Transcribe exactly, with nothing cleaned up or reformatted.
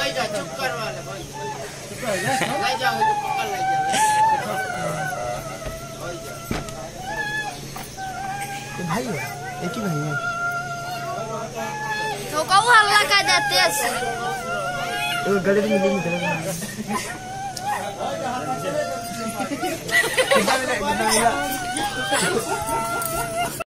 जा चुप करवा ले भाई ले जाओ पकड़ ले जाओ भाई है एक ही भाई है तो कौ हल्ला कर जाते हैं तो गले में मिलेंगे गले में